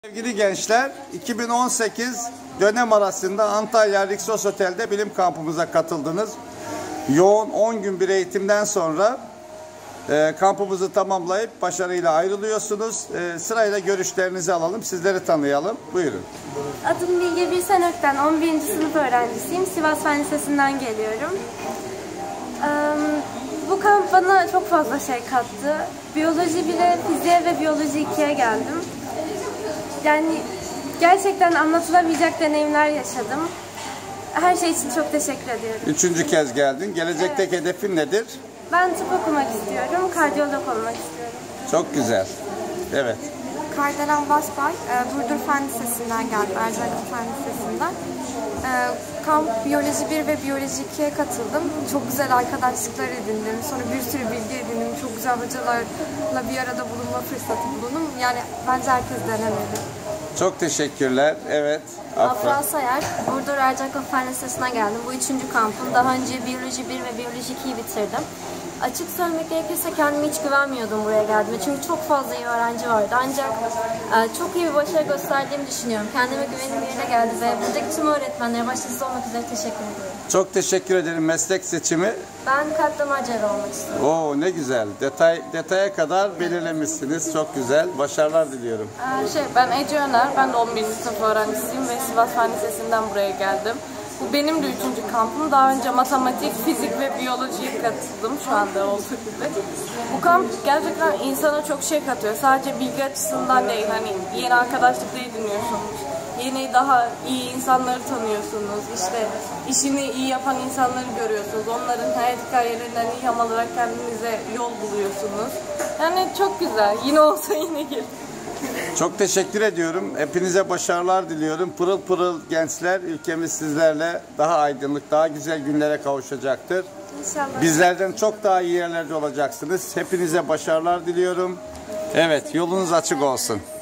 Sevgili gençler, 2018 dönem arasında Antalya Rixos Otel'de bilim kampımıza katıldınız. Yoğun 10 gün bir eğitimden sonra kampımızı tamamlayıp başarıyla ayrılıyorsunuz. Sırayla görüşlerinizi alalım, sizleri tanıyalım. Buyurun. Adım Bilge Birsenök'ten 11. sınıf öğrencisiyim. Sivas Fen Lisesi'nden geliyorum. Bu kamp bana çok fazla şey kattı. Biyoloji 1'e, fiziğe ve biyoloji 2'ye geldim. Yani gerçekten anlatılamayacak deneyimler yaşadım. Her şey için çok teşekkür ediyorum. Üçüncü kez geldin. Gelecekteki hedefin nedir? Ben tıp okumak istiyorum, kardiyolog olmak istiyorum. Çok güzel. Evet. Kardelen Basbay, Burdur Fen Lisesi'nden geldim, Erciyes Fen Lisesi'nden. Kamp Biyoloji 1 ve Biyoloji 2'ye katıldım. Çok güzel arkadaşlıklar edindim, sonra bir sürü bilgi edindim. Çok güzel hocalarla bir arada bulunma fırsatı buldum. Yani bence herkes denemeli. Çok teşekkürler. Evet. Afra Sayar, Burdur Erciyes Fen Lisesi'ne geldim. Bu 3. kampım. Daha önce Biyoloji 1 ve Biyoloji 2'yi bitirdim. Açık söylemek gerekirse kendime hiç güvenmiyordum buraya geldiğimde. Çünkü çok fazla iyi öğrenci vardı. Ancak çok iyi bir başarı gösterdiğimi düşünüyorum. Kendime güvenim yerine geldi ve buradaki tüm öğretmenlere başta siz olmak üzere teşekkür ediyorum. Çok teşekkür ederim. Meslek seçimi? Ben kalp cerrahı olmak istiyorum. Oo, ne güzel. Detaya kadar belirlemişsiniz. Çok güzel. Başarılar diliyorum. Ben Ece Öner. Ben de 11. sınıf öğrencisiyim ve Sivas Fen Lisesi'nden buraya geldim. Bu benim de 3. kampım. Daha önce matematik, fizik ve biyolojiye katıldım şu anda olduğu gibi. Bu kamp gerçekten insana çok şey katıyor. Sadece bilgi açısından değil, hani yeni arkadaşlıklar ediniyorsunuz. Yeni daha iyi insanları tanıyorsunuz. İşte işini iyi yapan insanları görüyorsunuz. Onların hayat hikayelerinden ilham alarak kendinize yol buluyorsunuz. Yani çok güzel. Yine olsa yine gelin. Çok teşekkür ediyorum. Hepinize başarılar diliyorum. Pırıl pırıl gençler, ülkemiz sizlerle daha aydınlık, daha güzel günlere kavuşacaktır. İnşallah. Bizlerden çok daha iyi yerlerde olacaksınız. Hepinize başarılar diliyorum. Evet, yolunuz açık olsun.